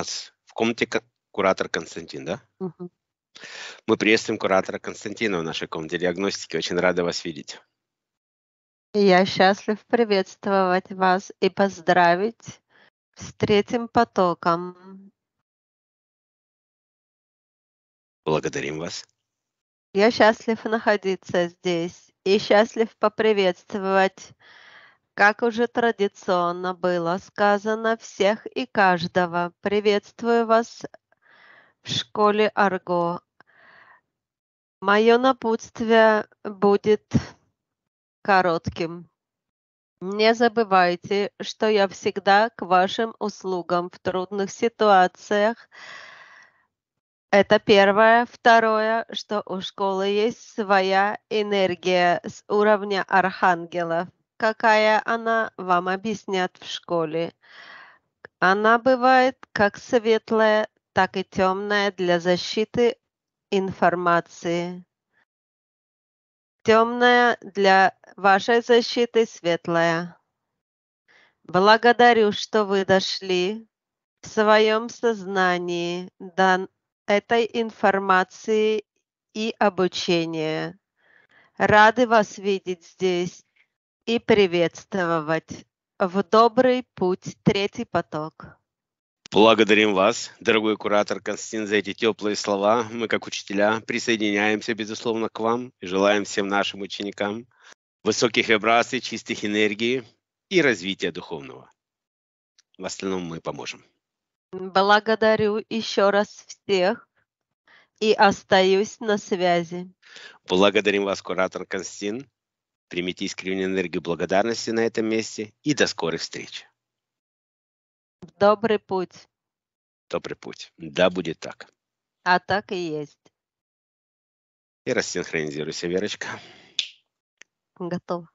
нас в комнате куратор Константин, да? Мгм. Мы приветствуем куратора Константина в нашей комнате диагностики. Очень рады вас видеть. Я счастлив приветствовать вас и поздравить с третьим потоком. Благодарим вас. Я счастлив находиться здесь и счастлив поприветствовать, как уже традиционно было сказано, всех и каждого. Приветствую вас в школе Арго. Мое напутствие будет коротким. Не забывайте, что я всегда к вашим услугам в трудных ситуациях. Это первое. Второе, что у школы есть своя энергия с уровня архангелов. Какая она, вам объяснят в школе. Она бывает как светлая, так и темная для защиты информации. Темная для вашей защиты, светлая. Благодарю, что вы дошли в своем сознании до этой информации и обучения. Рады вас видеть здесь и приветствовать в добрый путь, третий поток. Благодарим вас, дорогой куратор Константин, за эти теплые слова. Мы, как учителя, присоединяемся, безусловно, к вам и желаем всем нашим ученикам высоких вибраций, чистых энергий и развития духовного. В остальном мы поможем. Благодарю еще раз всех и остаюсь на связи. Благодарим вас, куратор Константин. Примите искреннюю энергию благодарности на этом месте и до скорых встреч. В добрый путь. Добрый путь. Да будет так. А так и есть. И рассинхронизируйся, Верочка. Готово.